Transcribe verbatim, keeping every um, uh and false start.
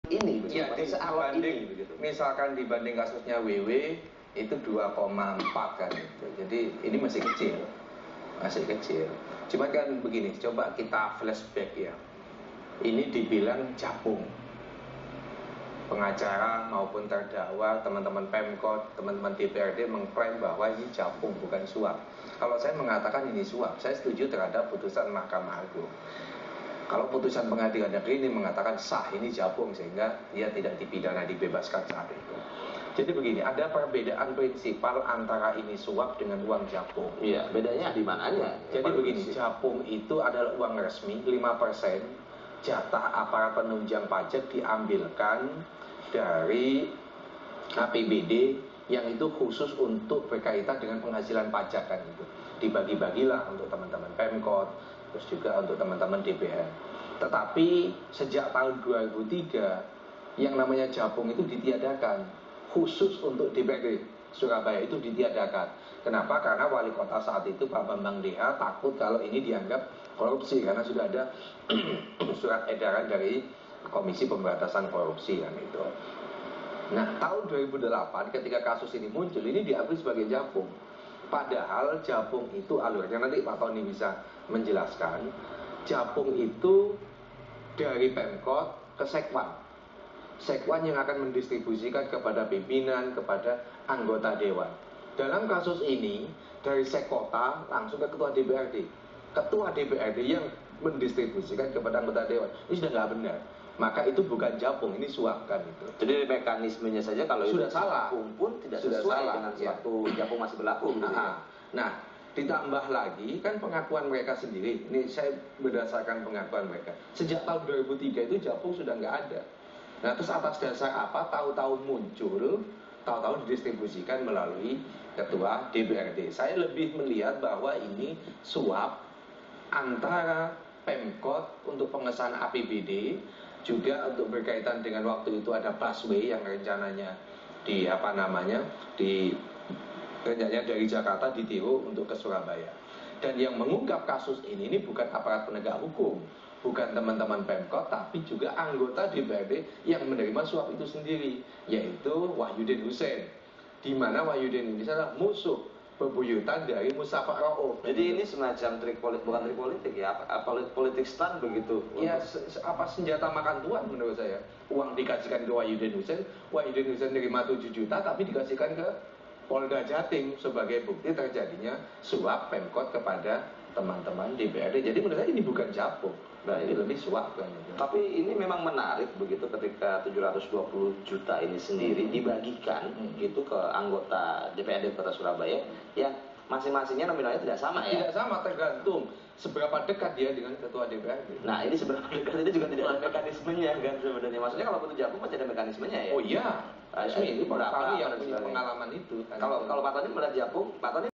ini, ya, di, dibanding, ini, begitu. Misalkan dibanding kasusnya W W itu dua koma empat kan gitu. Jadi ini masih kecil, masih kecil. Cuma kan begini, coba kita flashback ya. Ini dibilang capung. Pengacara maupun terdakwa, teman-teman Pemkot, teman-teman D P R D mengklaim bahwa ini capung bukan suap. Kalau saya mengatakan ini suap, saya setuju terhadap putusan Mahkamah Agung. Kalau putusan pengadilan negeri ini mengatakan sah, ini capung sehingga dia tidak dipidana, dibebaskan saat itu. Jadi begini, ada perbedaan prinsipal antara ini suap dengan uang capung. Iya, bedanya di mananya? Jadi begini, capung itu adalah uang resmi lima persen jatah aparat penunjang pajak diambilkan dari A P B D yang itu khusus untuk berkaitan dengan penghasilan pajak kan itu. Dibagi-bagilah untuk teman-teman Pemkot, terus juga untuk teman-teman D P R. Tetapi sejak tahun dua ribu tiga yang namanya capung itu ditiadakan khusus untuk D P R D Surabaya itu ditiadakan. Kenapa? Karena wali kota saat itu Pak Bambang Deha takut kalau ini dianggap korupsi karena sudah ada surat edaran dari Komisi Pemberantasan Korupsi kan itu. Nah, tahun dua ribu delapan ketika kasus ini muncul, ini diakui sebagai capung. Padahal capung itu alurnya, nanti Pak Tony bisa menjelaskan. Capung itu dari Pemkot ke Sekwan. Sekwan yang akan mendistribusikan kepada pimpinan, kepada anggota dewan. Dalam kasus ini, dari Sekota langsung ke Ketua D P R D. Ketua D P R D yang mendistribusikan kepada anggota dewan. Ini sudah nggak benar. Maka itu bukan capung, ini suap kan itu. Jadi mekanismenya saja kalau sudah itu salah pun tidak sudah sesuai salah dengan ya. Suatu capung masih berlaku. Nah, ya. nah, ditambah lagi kan pengakuan mereka sendiri. Ini saya berdasarkan pengakuan mereka. Sejak tahun dua ribu tiga itu capung sudah nggak ada. Nah, terus atas dasar apa? Tahu-tahu muncul, tahu-tahu didistribusikan melalui Ketua D P R D. Saya lebih melihat bahwa ini suap antara Pemkot untuk pengesahan A P B D, juga untuk berkaitan dengan waktu itu ada busway yang rencananya di apa namanya di rencananya dari Jakarta ditiru untuk ke Surabaya. Dan yang mengungkap kasus ini ini bukan aparat penegak hukum, bukan teman-teman Pemkot, tapi juga anggota D P R D yang menerima suap itu sendiri, yaitu Wahyudin Hussein, di mana Wahyudin ini adalah musuh bebuyutan dari Mustafa Rauf. Jadi ini semacam trik politik, bukan trik politik ya, politik politik stunt begitu. Ya, se apa senjata makan tuan menurut saya. Uang dikasihkan ke Wahyudin Hussein, Wahyudin Hussein nerima tujuh juta tapi dikasihkan ke Polda Jatim sebagai bukti terjadinya suap Pemkot kepada teman-teman D P R D. Jadi menurut saya ini bukan capung. Nah, ini lebih suap kan. Tapi ini memang menarik begitu ketika tujuh ratus dua puluh juta ini sendiri hmm. dibagikan hmm. gitu ke anggota D P R D Kota Surabaya yang masing-masingnya nominalnya tidak sama ya? Tidak sama, tergantung seberapa dekat dia dengan Ketua D P R D. Nah, ini seberapa dekat ini juga tidak ada mekanismenya kan sebenarnya. Maksudnya kalau butuh capung pasti ada mekanismenya ya? Oh iya, Resmi itu Pak Tony yang punya pengalaman itu. Kalau kalau Pak Tony melihat capung, Pak Tony